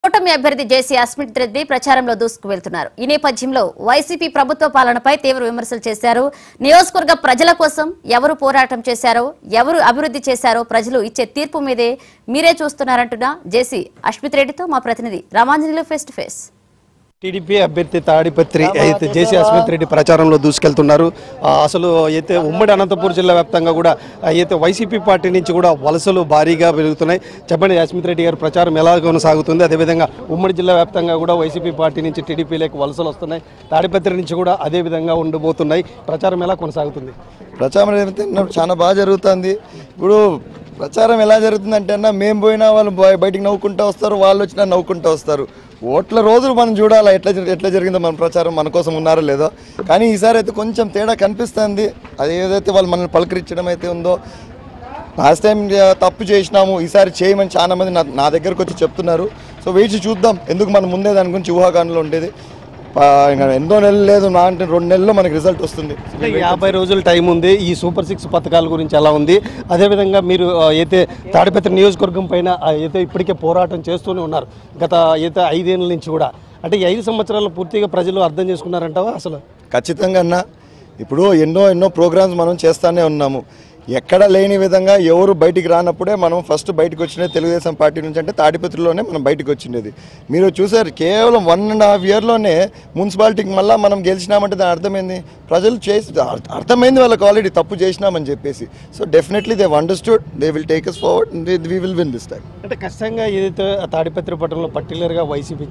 కూటమి అభ్యర్థి జేసీ అస్మిథ్రెడ్డి ప్రచారంలో దూసుకు వెళ్తున్నారు. ఈ నేపథ్యంలో వైసీపీ ప్రభుత్వ పాలనపై తీవ్ర విమర్శలు చేశారు. నియోజకవర్గ ప్రజల కోసం ఎవరు పోరాటం చేశారో, ఎవరు అభివృద్ధి చేశారో ప్రజలు ఇచ్చే తీర్పు మీదే మీరే చూస్తున్నారంటున్న జేసీ అస్మిథ్రెడ్డితో మా ప్రతినిధి Ramanjaneyulu face to face. TDP అభ్యర్థి తాడిపత్రి అయితే జేసీ అస్మిథ్రెడ్డి ప్రచారంలో దూసుకెళ్తున్నారు. అసలు అయితే ఉమ్మడి అనంతపురం జిల్లా వ్యాప్తంగా కూడా అయితే వైసీపీ పార్టీ నుంచి కూడా వలసలు భారీగా పెరుగుతున్నాయి. చెప్పండి, అస్మిథ్రెడ్డి గారి ప్రచారం ఎలా కొనసాగుతుంది? అదేవిధంగా ఉమ్మడి జిల్లా వ్యాప్తంగా కూడా వైసీపీ పార్టీ నుంచి టీడీపీలోకి వలసలు వస్తున్నాయి. తాడిపత్రి నుంచి కూడా అదే విధంగా ఉండబోతున్నాయి. ప్రచారం ఎలా కొనసాగుతుంది? ప్రచారం చాలా బాగా జరుగుతుంది. ఇప్పుడు ప్రచారం ఎలా జరుగుతుందంటే అన్న, మేము పోయినా వాళ్ళు బయటికి నవ్వుకుంటూ వస్తారు, వాళ్ళు వచ్చినా నవ్వుకుంటూ వస్తారు. ఓట్ల రోజులు మనం చూడాలా ఎట్లా జరిగిందో మన ప్రచారం మన కోసం ఉన్నారో లేదో. కానీ ఈసారి అయితే కొంచెం తేడా కనిపిస్తుంది. అది ఏదైతే వాళ్ళు మనల్ని పలకరించడం అయితే ఉందో, లాస్ట్ టైం తప్పు చేసినాము ఈసారి చేయమని చాలా మంది నా దగ్గరకు వచ్చి చెప్తున్నారు. సో వేచి చూద్దాం. ఎందుకు మనం ముందే దాని గురించి ఊహాగానంలో ఉండేది. ఎన్నో నెలలు లేదు, నా అంటే 2 నెలల్లో మనకి రిజల్ట్ వస్తుంది. 50 రోజుల టైం ఉంది. ఈ సూపర్ 6 పథకాల గురించి ఎలా ఉంది? అదేవిధంగా మీరు అయితే తాడిపత్రి నియోజకవర్గం పైన అయితే ఇప్పటికే పోరాటం చేస్తూనే ఉన్నారు గత అయితే 5 ఏళ్ళ నుంచి కూడా. అంటే ఈ 5 సంవత్సరాలు పూర్తిగా ప్రజలు అర్థం చేసుకున్నారంటావా? అసలు ఖచ్చితంగా అన్న, ఇప్పుడు ఎన్నో ప్రోగ్రామ్స్ మనం చేస్తూనే ఉన్నాము. ఎక్కడ లేని విధంగా ఎవరు బయటికి రానప్పుడే మనం ఫస్ట్ బయటకు వచ్చినది తెలుగుదేశం పార్టీ నుంచి. అంటే తాడిపత్రిలోనే మనం బయటకు వచ్చిండేది. మీరు చూసారు, కేవలం 1.5 ఇయర్లోనే మున్సిపాలిటీకి మళ్ళీ మనం గెలిచినామంటే దాని అర్థమైంది, ప్రజలు అర్థమైంది వాళ్ళకి ఆల్రెడీ తప్పు చేసినామని చెప్పేసి. So definitely they understood, they will take us forward, we will win this time. అంటే ఖచ్చితంగా ఏదైతే తాడిపత్రి పట్టణంలో పర్టికులర్గా వైసీపీ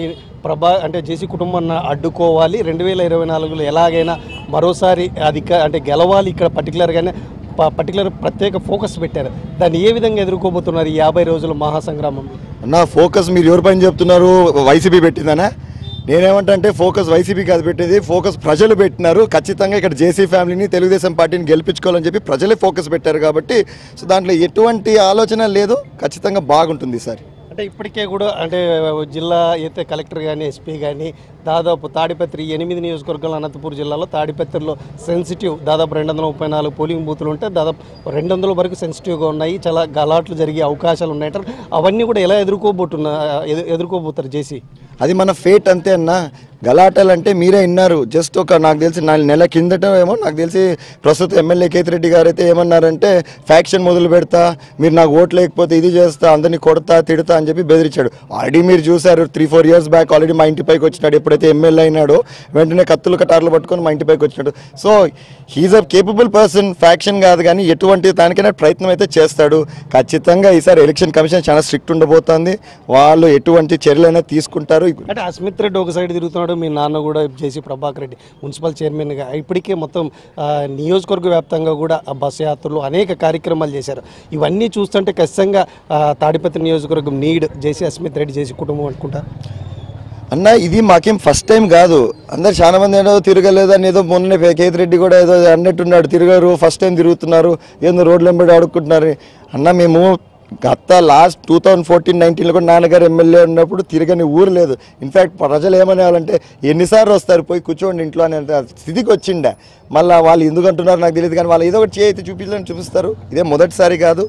జేసీ కుటుంబాన్ని అడ్డుకోవాలి, 2024లో ఎలాగైనా మరోసారి అంటే గెలవాలి, ఇక్కడ పర్టికులర్ ప్రత్యేక ఫోకస్ పెట్టారు. దాన్ని ఏ విధంగా ఎదుర్కోబోతున్నారు ఈ 50 రోజుల మహాసంగ్రామంలో? నా ఫోకస్ మీరు ఎవరి పైన చెప్తున్నారు? వైసీపీ పెట్టిందనా? నేనేమంటే ఫోకస్ వైసీపీ కాదు పెట్టేది, ఫోకస్ ప్రజలు పెట్టినారు. ఖచ్చితంగా ఇక్కడ జేసీ ఫ్యామిలీని తెలుగుదేశం పార్టీని గెలిపించుకోవాలని చెప్పి ప్రజలే ఫోకస్ పెట్టారు కాబట్టి సో దాంట్లో ఎటువంటి ఆలోచన లేదు. ఖచ్చితంగా బాగుంటుంది ఈసారి. అంటే ఇప్పటికే కూడా అంటే జిల్లా అయితే కలెక్టర్ కానీ ఎస్పీ కానీ దాదాపు తాడిపత్రి 8 నియోజకవర్గాలు అనంతపురం జిల్లాలో తాడిపత్రిలో సెన్సిటివ్ దాదాపు 234 పోలింగ్ బూతులు ఉంటే దాదాపు 200 వరకు సెన్సిటివ్గా ఉన్నాయి. చాలా గలాట్లు జరిగే అవకాశాలు ఉన్నాయంటారు. అవన్నీ కూడా ఎలా ఎదుర్కోబోతారు జేసీ? అది మన ఫేట్ అంతే అన్న. గలాటలు అంటే మీరే విన్నారు. జస్ట్ నాకు తెలిసి 4 నెలల కిందట ఏమో నాకు తెలిసి ప్రస్తుత ఎమ్మెల్యే కేతిరెడ్డి గారు అయితే ఏమన్నారంటే, ఫ్యాక్షన్ మొదలు పెడతా, మీరు నాకు ఓట్లు లేకపోతే ఇది చేస్తా, అందరినీ కొడతా తిడతా అని చెప్పి బెదిరించాడు. ఆల్రెడీ మీరు చూశారు, 3-4 ఇయర్స్ బ్యాక్ ఆల్రెడీ మా ఇంటి పైకి వచ్చినాడు. ఎప్పుడైతే ఎమ్మెల్యే అయినాడో వెంటనే కత్తులు కటార్లు పట్టుకొని మా ఇంటి పైకి వచ్చినాడు. So he is a capable person. Faction కాదు కానీ ఎటువంటి దానికైనా ప్రయత్నం అయితే చేస్తాడు. ఖచ్చితంగా ఈసారి ఎలక్షన్ కమిషన్ చాలా స్ట్రిక్ట్ ఉండబోతోంది. వాళ్ళు ఎటువంటి చర్యలైనా తీసుకుంటారు. అంటే అస్మిథ్రెడ్డి ఒక సైడ్ తిరుగుతున్నాడు, మీ నాన్న కూడా జేసీ ప్రభాకర్ రెడ్డి మున్సిపల్ చైర్మన్గా ఇప్పటికే మొత్తం నియోజకవర్గ వ్యాప్తంగా కూడా బస్సు యాత్రలు అనేక కార్యక్రమాలు చేశారు. ఇవన్నీ చూస్తుంటే ఖచ్చితంగా తాడిపత్రి నియోజకవర్గం నీడ్ జేసీ అస్మిథ్రెడ్డి జేసీ కుటుంబం అనుకుంటా అన్న. ఇది మాకేం ఫస్ట్ టైం కాదు. అందరు చాలా మంది ఏదో తిరగలేదని ఏదో మొన్న కేతిరెడ్డి కూడా ఏదో అన్నట్టున్నాడు, తిరగరు, ఫస్ట్ టైం తిరుగుతున్నారు, ఏదో రోడ్లు వెంబడి అడుక్కుంటున్నారు అన్న. మేము గత లాస్ట్ 2014-19లో కూడా నాన్నగారు ఎమ్మెల్యే ఉన్నప్పుడు తిరగని ఊరు లేదు. ఇన్ఫ్యాక్ట్ ప్రజలు ఏమనేవాళ్ళంటే, ఎన్నిసార్లు వస్తారు పోయి కూర్చోండి ఇంట్లో అనే స్థితికి వచ్చిండే. మళ్ళీ వాళ్ళు ఎందుకు అంటున్నారు నాకు తెలియదు, కానీ వాళ్ళు ఏదో ఒకటి చేతి చూపిస్తారు. ఇదే మొదటిసారి కాదు,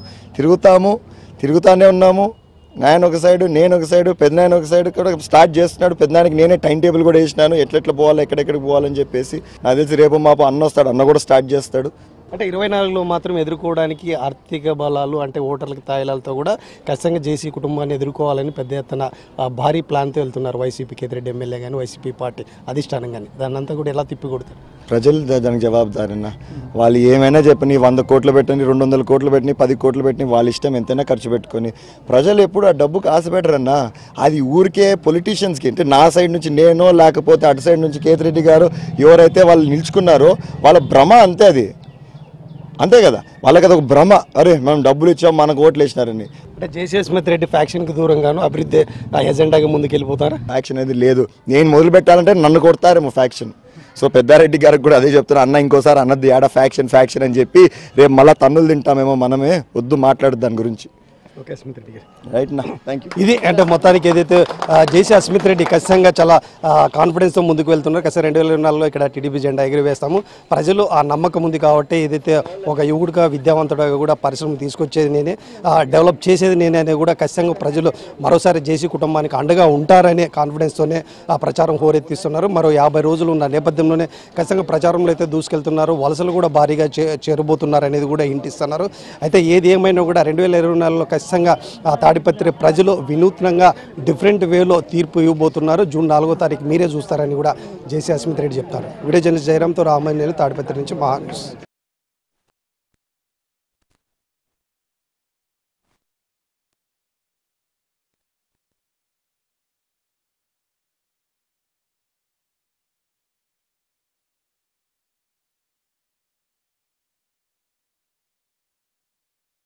తిరుగుతానే ఉన్నాము. ఆయన ఒక సైడు, నేను ఒక సైడు, పెద్దనాయన ఒక సైడు కూడా స్టార్ట్ చేస్తున్నాడు. పెద్దనాయనకి నేనే టైం టేబుల్ కూడా వేసినాను, ఎట్లెట్లా పోవాలి, ఎక్కడెక్కడికి పోవాలని చెప్పేసి. నాకు తెలిసి రేపు మాపు అన్న వస్తాడు, అన్న కూడా స్టార్ట్ చేస్తాడు. అంటే 24లో మాత్రం ఎదుర్కోవడానికి ఆర్థిక బలాలు అంటే ఓటర్లకు తాయిలాలతో కూడా ఖచ్చితంగా జేసీ కుటుంబాన్ని ఎదుర్కోవాలని పెద్ద ఎత్తున భారీ ప్లాన్తో వెళ్తున్నారు వైసీపీ కేతిరెడ్డి ఎమ్మెల్యే కానీ వైసీపీ పార్టీ అధిష్టానం కానీ. దాన్ని అంతా కూడా ఎలా తిప్పికొడతారు? ప్రజలు దానికి జవాబుదారన్న. వాళ్ళు ఏమైనా చెప్పని, 100 కోట్లు పెట్టని, 200 కోట్లు పెట్టని, 10 కోట్లు పెట్టని, వాళ్ళ ఇష్టం ఎంతైనా ఖర్చు పెట్టుకొని. ప్రజలు ఎప్పుడు ఆ డబ్బుకు ఆశ పెట్టరన్నా. అది ఊరికే పొలిటీషియన్స్కి, అంటే నా సైడ్ నుంచి నేనో లేకపోతే అటు సైడ్ నుంచి కేతిరెడ్డి గారు ఎవరైతే వాళ్ళు నిలుచుకున్నారో వాళ్ళ భ్రమ అంతే. అంతే కదా, వాళ్ళకి అది ఒక భ్రమ. అరే మనం డబ్బులు ఇచ్చాం, మనకు ఓట్లు వేసినారని. అంటే జేసీ అస్మిథ్రెడ్డి ఫ్యాక్షన్కి దూరంగాను అభివృద్ధి ఎజెండాగా ముందుకు వెళ్ళిపోతారా? ఫ్యాక్షన్ అనేది లేదు. నేను మొదలు పెట్టాలంటే నన్ను కొడతారేమో ఫ్యాక్షన్. సో పెద్దారెడ్డి గారికి కూడా అదే చెప్తున్నా, అన్న ఇంకోసారి అన్నది ఆడ ఫ్యాక్షన్ అని చెప్పి రేపు మళ్ళీ తన్నులు తింటామేమో మనమే. వద్దు, మాట్లాడదు దాని గురించి. ఓకే అస్మిత్ రెడ్డి గారు రైట్ నా థ్యాంక్ యూ. ఇది అంటే మొత్తానికి ఏదైతే జేసీ అస్మిత్ రెడ్డి ఖచ్చితంగా చాలా కాన్ఫిడెన్స్తో ముందుకు వెళ్తున్నారు. ఖచ్చితంగా 2024లో ఇక్కడ టీడీపీ జెండా ఎగురవేస్తాము, ప్రజలు ఆ నమ్మకం ఉంది కాబట్టి ఏదైతే ఒక యువకుడిగా విద్యావంతుడిగా కూడా పరిశ్రమ తీసుకొచ్చేది నేనే, డెవలప్ చేసేది నేనే అనేది కూడా ఖచ్చితంగా ప్రజలు మరోసారి జేసీ కుటుంబానికి అండగా ఉంటారనే కాన్ఫిడెన్స్తోనే ఆ ప్రచారం హోరెత్తిస్తున్నారు. మరో 50 రోజులు ఉన్న నేపథ్యంలోనే ఖచ్చితంగా ప్రచారంలో అయితే దూసుకెళ్తున్నారు. వలసలు కూడా భారీగా చేరబోతున్నారు అనేది కూడా ఇంటిస్తున్నారు. అయితే ఏది ఏమైనా కూడా 2024లో ఖచ్చితంగా తాడిపత్రి ప్రజలు వినూత్నంగా డిఫరెంట్ వేలో తీర్పు ఇవ్వబోతున్నారు. జూన్ 4వ తారీఖు మీరే చూస్తారని కూడా జేసీ అస్మిత్ రెడ్డి చెప్తారు. వీడియో జర్నలిస్ట్ జయరామ్తో రామాయణ తాడిపత్రి నుంచి మహా న్యూస్.